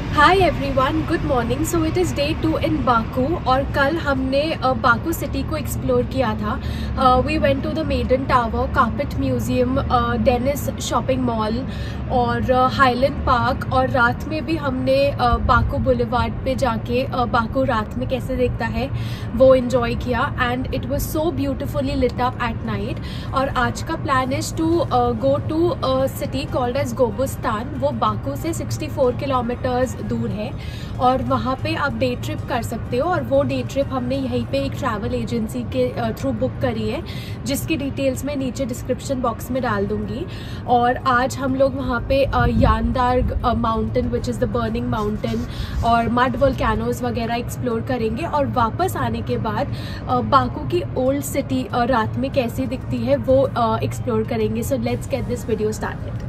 Hi everyone, good morning. So it is day 2 in Baku और कल हमने Baku city को एक्सप्लोर किया था। We went to the Maiden Tower, carpet museum, Deniz shopping mall और Highland Park, और रात में भी हमने बाकू बुलेवार्ड पे जाके बाकू रात में कैसे दिखता है वो इन्जॉय किया and it was so beautifully lit up at night. और आज का plan is to go to city called as Gobustan. वो बाकू से 64 किलोमीटर्स दूर है और वहाँ पे आप डे ट्रिप कर सकते हो, और वो डे ट्रिप हमने यहीं पे एक ट्रैवल एजेंसी के थ्रू बुक करी है, जिसकी डिटेल्स मैं नीचे डिस्क्रिप्शन बॉक्स में डाल दूँगी। और आज हम लोग वहाँ पे Yanardag mountain which is the burning mountain और मड वोल्केनोज वगैरह एक्सप्लोर करेंगे, और वापस आने के बाद बाकू की ओल्ड सिटी रात में कैसी दिखती है वो एक्सप्लोर करेंगे। So let's get this video started.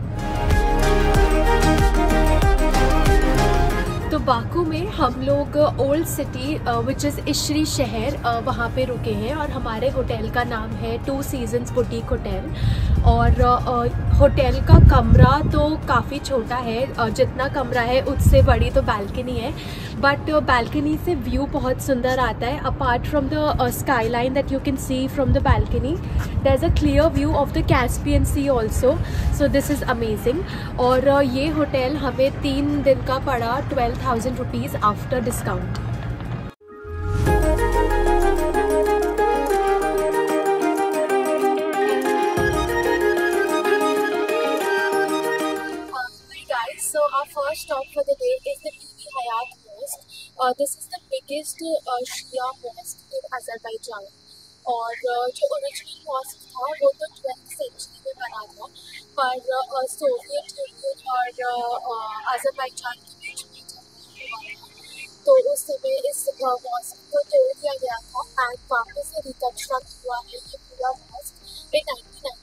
तो बाकू में हम लोग old city which is Icheri Sheher वहाँ पे रुके हैं, और हमारे होटल का नाम है 2 सीजन्स बुटीक होटल। और होटल का कमरा तो काफ़ी छोटा है, जितना कमरा है उससे बड़ी तो बालकनी है, बट बालकनी से व्यू बहुत सुंदर आता है। Apart from the skyline that you can see from the balcony, there is a clear view of the Caspian Sea also. So this is amazing. और ये होटल हमें 3 दिन का पड़ा 12,000 rupees after discount. So our first stop for the day is the Bibi Hayat Mosque. This is the biggest Shia mosque in Azerbaijan. और जो original mask था वो तो 12th सेंचुरी में बना था, पर सोवियत यूनियन और अज़रबैजान के बीच में जंग हुआ था, तो उस समय इस मॉस्क को तोड़ दिया गया था एंड वापस से रिकंस्ट्रक्ट हुआ है ये पूरा mosque in 1998।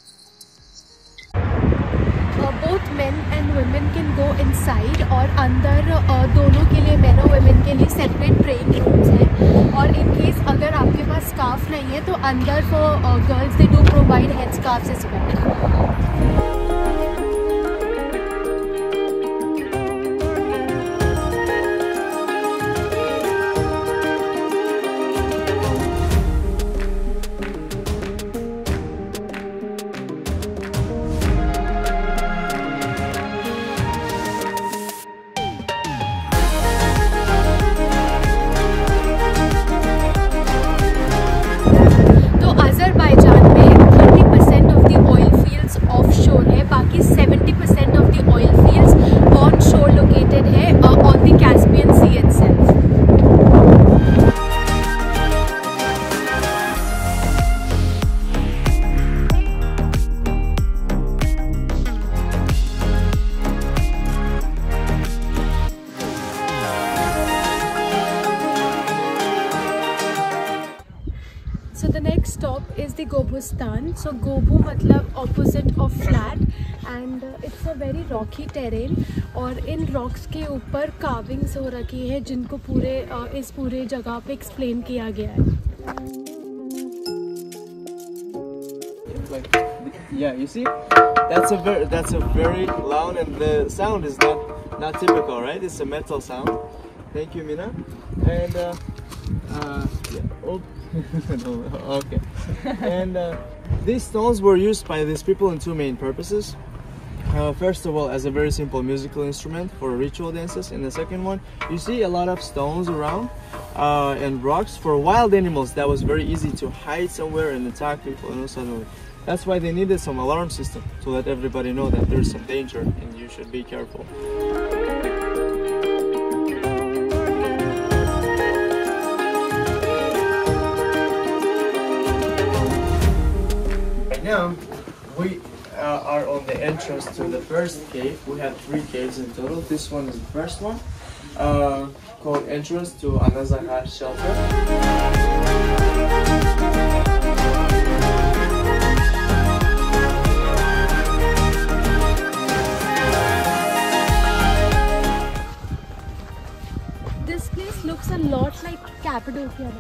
Both men and women can go inside, और अंदर दोनों के लिए, मेन और वुमेन के लिए सेपरेट प्रेइंग रूम्स हैं। और इन केस अगर आपके पास स्कार्फ नहीं है तो अंदर for girls they do provide head scarfs as well. So the next stop is the Gobustan. So Gobu मतलब opposite of flat, and it's a very rocky terrain, और इन rocks के ऊपर carvings हो रखी है जिनको पूरे इस पूरे जगह पे explain किया गया है। Yeah, you see, that's a very loud, and the sound is not typical, right? It's a metal sound. Thank you, Mina. And yeah. Oh. No, okay. And these stones were used by these people in 2 main purposes. First of all, as a very simple musical instrument for ritual dances, and the second one, you see a lot of stones around and rocks for wild animals that was very easy to hide somewhere and attack people, and suddenly. That's why they needed some alarm system to let everybody know that there's some danger and you should be careful. Now we are on the entrance to the first cave. We have 3 caves in total. This one is the first one, called entrance to Anazahar shelter. This place looks a lot like Cappadocia.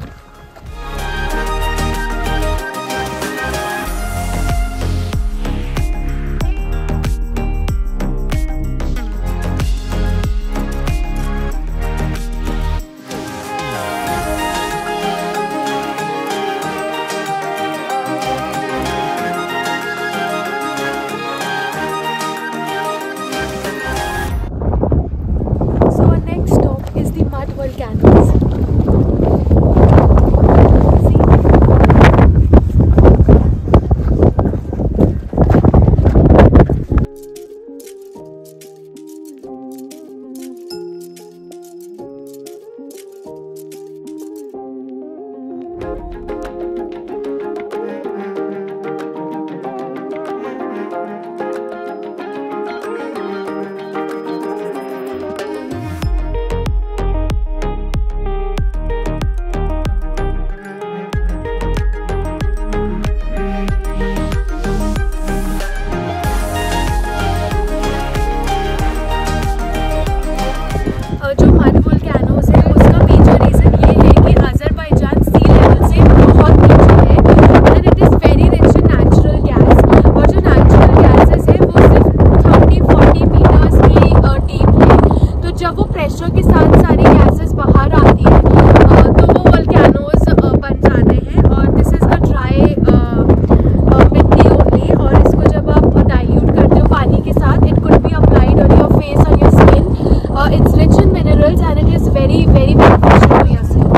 वहाँ के साथ सारी gases बाहर आती है, तो वो volcanoes बन जाते हैं। और दिस इज़ अ ड्राई मिट्टी ओनली, और इसको जब आप डाइल्यूट करते हो पानी के साथ, it could be applied on your face, on your skin. It's rich in minerals and it is very very beneficial to your skin.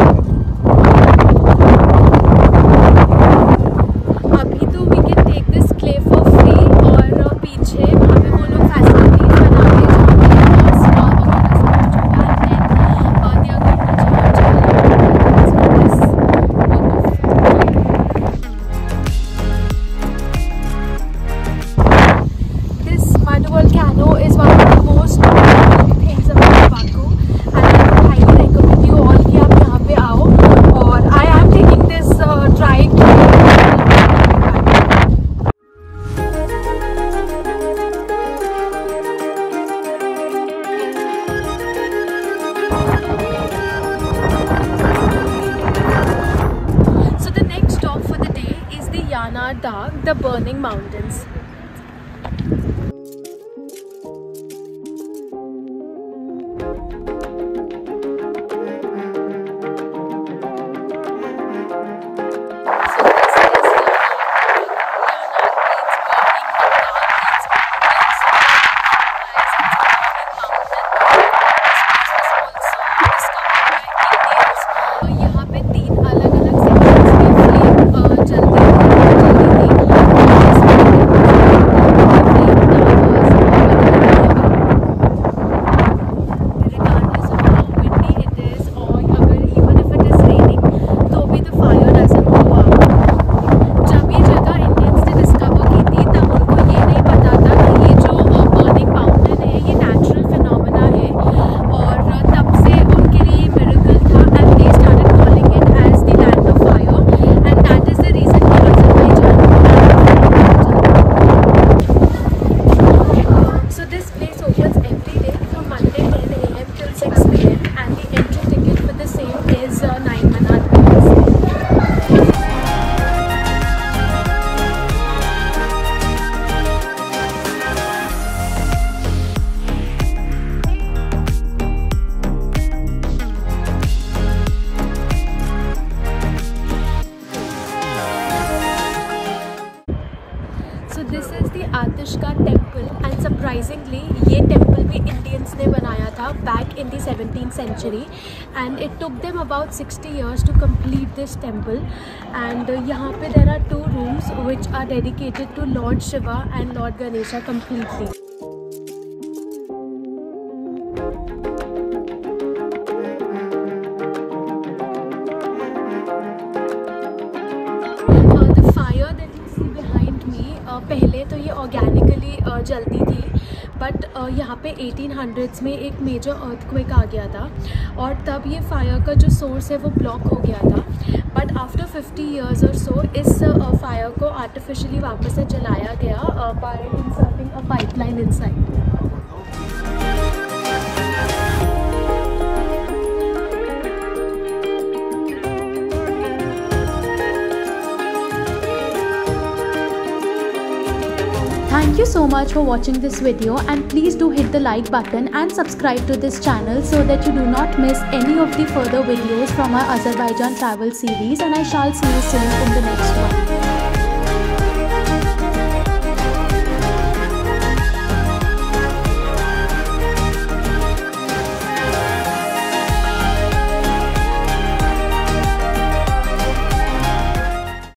अभी तो we can take this clay for free, और पीछे वहाँ पे वो लोग फैसिलिटीज बना के जहाँ पे स्पा वगैरह सब कुछ होगा। And they are going to this mud volcano is one of the most beautiful things about Baku, and I would highly recommend you all कि आप यहाँ पे आओ। और I am taking this drive to So the next stop for the day is the Yanar Dag, the Burning Mountains. यहाँ पे 3 अलग-अलग sections में फ्लेम जलती थी। सरप्राइजिंगली ये टेम्पल भी इंडियंस ने बनाया था बैक इन द 17th century and it took them about 60 years to complete this temple. And यहाँ पे there are 2 rooms which are dedicated to Lord Shiva and Lord Ganesha completely. The fire that you see behind me, पहले तो ये organically जलती थी, but यहाँ पे 1800s में एक मेजर अर्थक्वेक आ गया था और तब ये फायर का जो सोर्स है वो ब्लॉक हो गया था। बट आफ्टर 50 years और सो इस फायर को आर्टिफिशियली वापस से जलाया गया by inserting a pipeline inside. Thank you so much for watching this video, and please do hit the like button and subscribe to this channel so that you do not miss any of the further videos from our Azerbaijan travel series, and I shall see you soon in the next one.